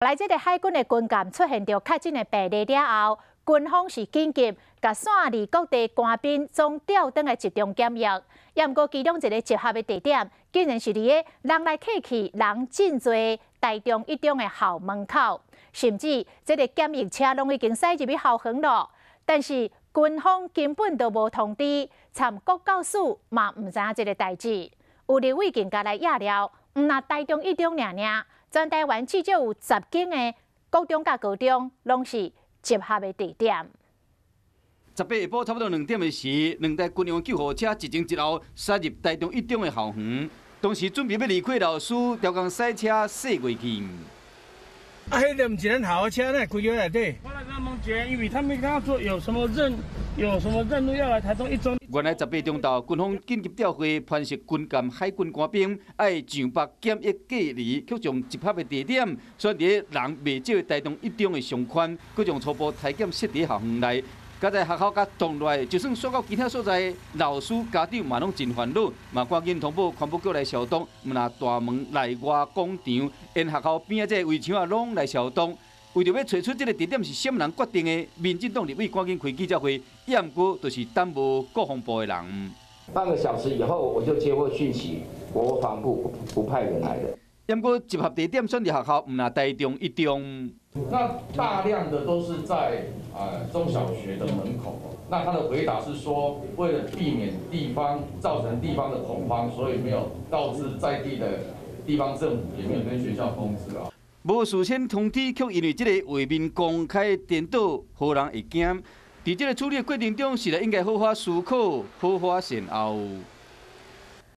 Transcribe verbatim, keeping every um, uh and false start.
来，这个海军的军舰出现着确诊的病例了后，军方是紧急甲线里各地官兵总调登来集中检疫。也毋过，其中一个集合的地点，竟然是伫个人来客去、人真多台中一中的校门口，甚至这个检疫车拢已经驶入去校园了。但是军方根本都无通知，参国教署嘛毋知影这个代志。有立委更加来压料，毋那台中一中尔尔，全台湾至少有十间的国中甲高中拢是集合的地点。 十八下晡差不多两点的时，两台军用救护车一前一后驶入台中一中的校园，当时准备要离开老师，调工驶车驶过去。 啊，迄个唔是咱校的车，那开去内底。 我来跟他们讲，因为他们刚刚说有什么任有什么任务要来台中一中。 原来十八中昼，军方紧急调回攀涉军舰海军官兵，爱上北检疫隔离，却将集合的地点选伫人未少的台中一中的上宽，佮将初步体检设伫校园内。加在学校甲同内，就算送到其他所在，老师家长嘛拢真烦恼，嘛赶紧通报环保局来消毒。毋那大门内外广场，因学校边仔这围墙啊，拢来消毒。为着要找出这个地点是什么人决定的，民进党立委赶紧开记者会，也毋过就是耽误国防部的人。 半个小时以后，我就接获讯息，国防部不派人来的。 也毋过集合地点选伫学校，毋那台中一中。 那大量的都是在呃中小学的门口。那他的回答是说，为了避免地方造成地方的恐慌，所以没有告知在地的地方政府，也没有跟学校通知啊。 无事先通知，却因为这个画面公开颠倒，互人会惊。伫这个处理的过程中，是来应该好好思考，好好善后。